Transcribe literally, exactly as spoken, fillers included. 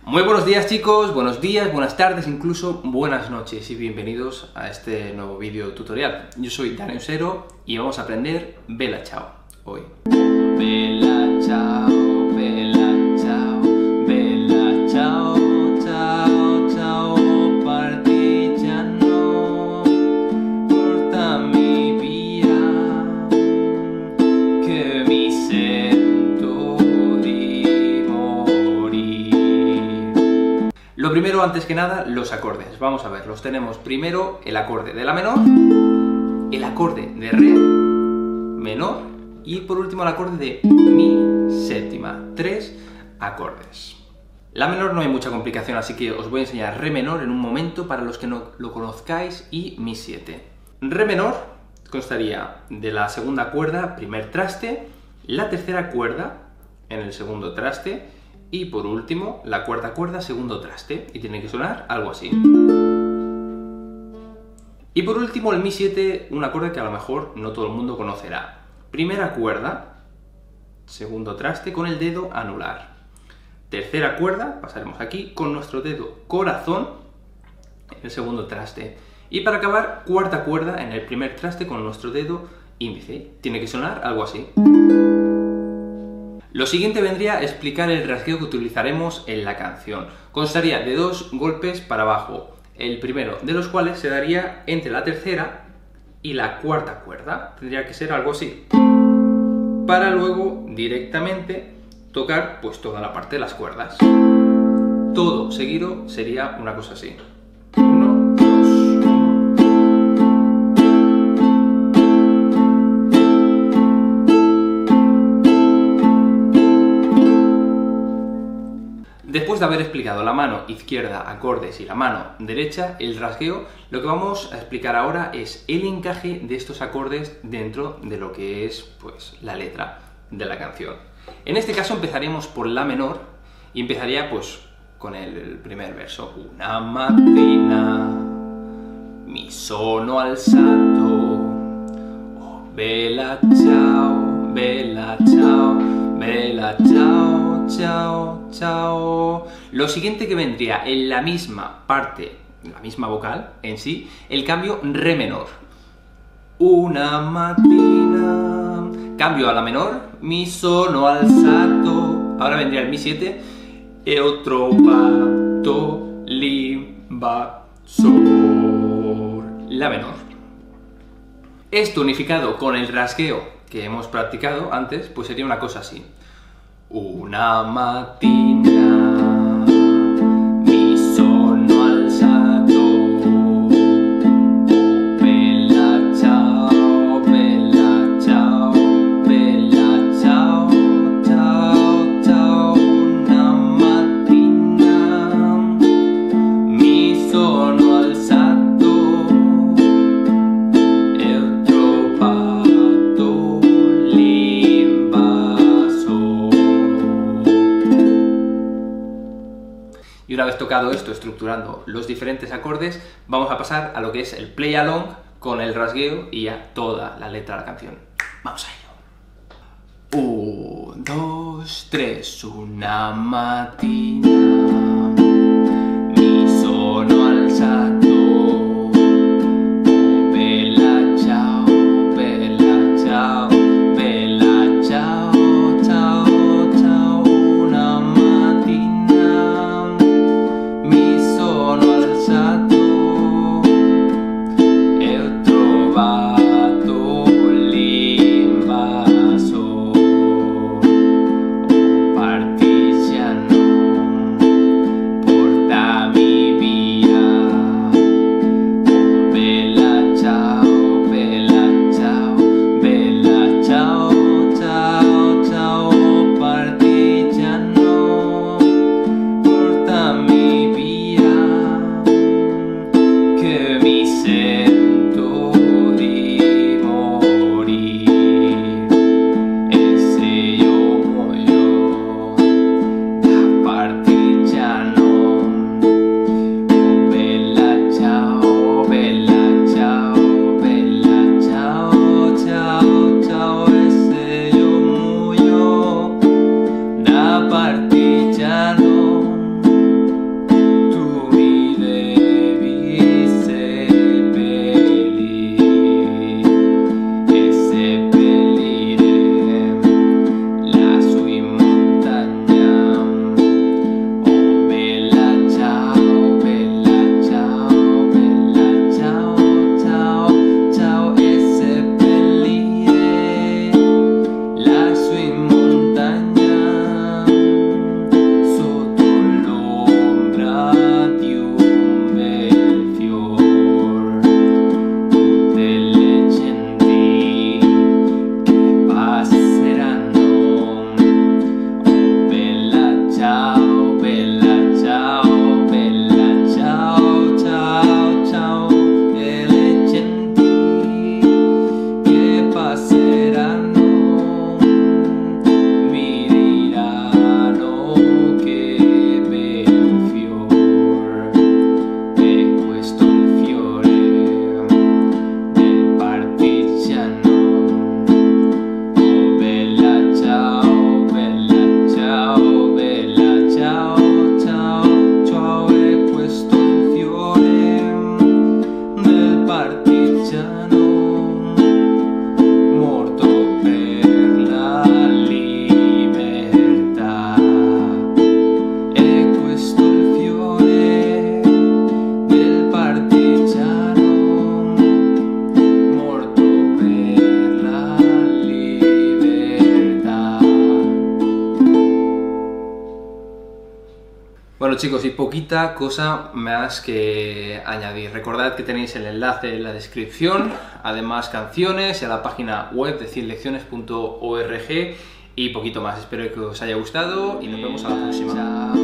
Muy buenos días chicos, buenos días, buenas tardes, incluso buenas noches y bienvenidos a este nuevo vídeo tutorial. Yo soy Dani Usero y vamos a aprender Bella Ciao hoy. Bella Ciao, Bella Ciao, Bella Ciao, ciao, ciao, partigiano, portami via, che mi sento di morir. Lo primero, antes que nada, los acordes. Vamos a verlos. Tenemos primero el acorde de la menor, el acorde de re menor y por último el acorde de mi séptima. Tres acordes. La menor no hay mucha complicación, así que os voy a enseñar re menor en un momento para los que no lo conozcáis y mi siete. Re menor constaría de la segunda cuerda, primer traste, la tercera cuerda en el segundo traste y por último la cuarta cuerda, segundo traste, y tiene que sonar algo así. Y por último el mi siete, un acorde que a lo mejor no todo el mundo conocerá. Primera cuerda, segundo traste con el dedo anular. Tercera cuerda, pasaremos aquí con nuestro dedo corazón en el segundo traste. Y para acabar, cuarta cuerda en el primer traste con nuestro dedo índice. Tiene que sonar algo así. Lo siguiente vendría a explicar el rasgueo que utilizaremos en la canción. Constaría de dos golpes para abajo, el primero de los cuales se daría entre la tercera y la cuarta cuerda. Tendría que ser algo así. Para luego directamente tocar pues toda la parte de las cuerdas. Todo seguido sería una cosa así. Uno, dos, uno. Después de haber explicado la mano izquierda, acordes, y la mano derecha, el rasgueo, lo que vamos a explicar ahora es el encaje de estos acordes dentro de lo que es pues la letra de la canción. En este caso empezaríamos por la menor y empezaría pues con el primer verso. Una mattina mi sono alzato, oh bella ciao, bella ciao, bella ciao, ciao, ciao. Lo siguiente que vendría en la misma parte, la misma vocal en sí, el cambio re menor. Una mattina, cambio a la menor, mi sono alzato, ahora vendría el mi siete, e ho trovato l'invasor, la menor. Esto unificado con el rasgueo que hemos practicado antes, pues sería una cosa así. Una mattina mi sono alzato, oh bella ciao, bella ciao, bella ciao, ciao, ciao. Una mattina mi sono alzato e ho trovato l'invasor. Y una vez tocado esto, estructurando los diferentes acordes, vamos a pasar a lo que es el play along con el rasgueo y ya toda la letra de la canción. Vamos a ello. Un, dos, tres. Una mattina mi sono alzato, oh bella ciao, bella ciao, bella ciao, ciao, ciao. Una mattina mi sono alzato e ho trovato l'invasor, oh partigiano, Bueno chicos, y poquita cosa más que añadir. Recordad que tenéis el enlace en la descripción, además canciones y a la página web de cien lecciones punto org y poquito más. Espero que os haya gustado y nos vemos a la próxima. Chao.